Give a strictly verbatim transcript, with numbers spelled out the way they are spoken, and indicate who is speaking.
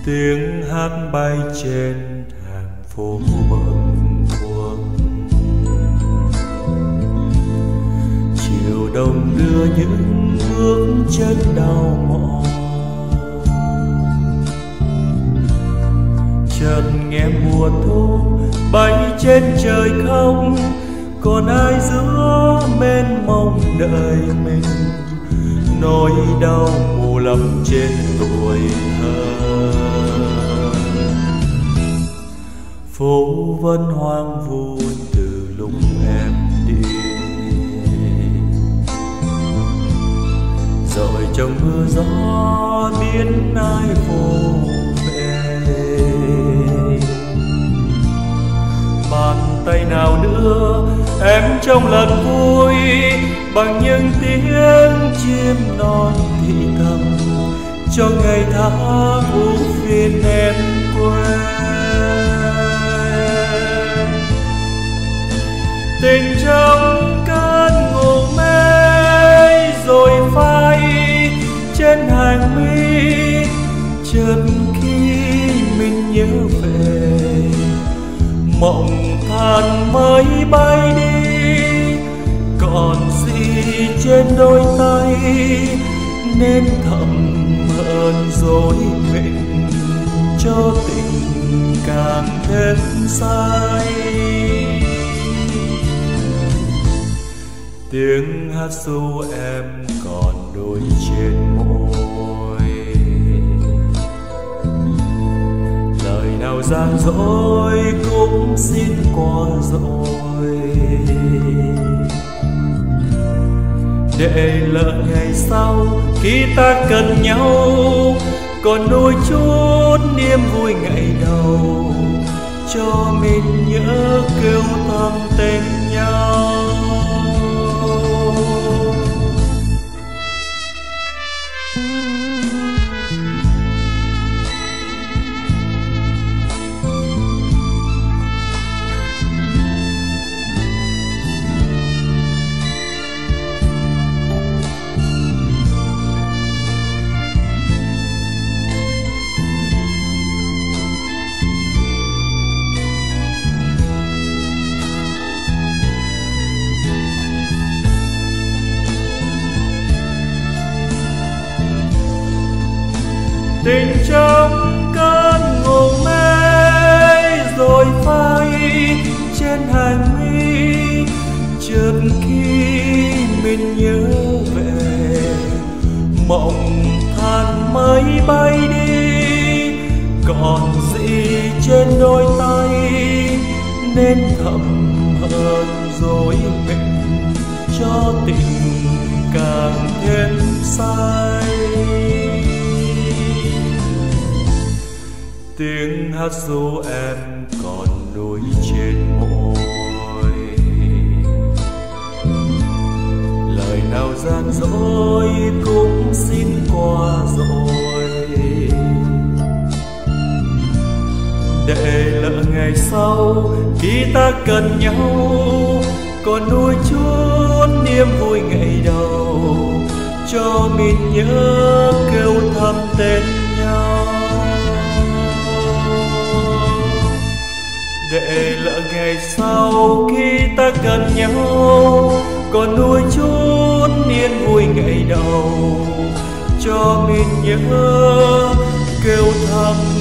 Speaker 1: tiếng hát bay trên hàng phố bâng khuâng. Chiều đông đưa những bước chân đau mỏi, chợt nghe mùa thu bay trên trời không còn ai giữa mênh mông đợi mình. Nỗi đau mù lấp trên tuổi thơ, phố vẫn hoang vu từ lúc em đi. Rồi trong mưa gió biến ai vô về, bàn tay nào đưa em trong lần vui bằng những tiếng chim non thì thầm cho ngày tháng ưu phiền em quên. Tình trong cơn ngủ mê rồi phai trên hàng mi, chợt khi mình nhớ về mộng than mới bay đi. Còn gì trên đôi tay nên thầm hờn dối mình cho tình càng thêm say. Tiếng hát ru em còn đôi trên môi, lời nào gian dối cũng xin qua rồi, để lỡ ngày sau khi ta cần nhau còn nuôi chút niềm vui ngày đầu, cho mình nhớ kêu thầm tên nhau. Tình trong cơn ngủ mê rồi phai trên hàng mi, chợt khi mình nhớ về mộng than mới bay đi. Còn gì trên đôi tay nên thầm hờn dối mình cho tình càng thêm say. Tiếng hát ru em còn đôi trên môi, lời nào gian dối cũng xin qua rồi, để lỡ ngày sau khi ta cần nhau còn nuôi chút niềm vui ngày đầu, cho mình nhớ kêu thầm tên nhau. Để lỡ ngày sau khi ta cần nhau còn nuôi chút niềm vui ngày đầu, cho mình nhớ kêu thầm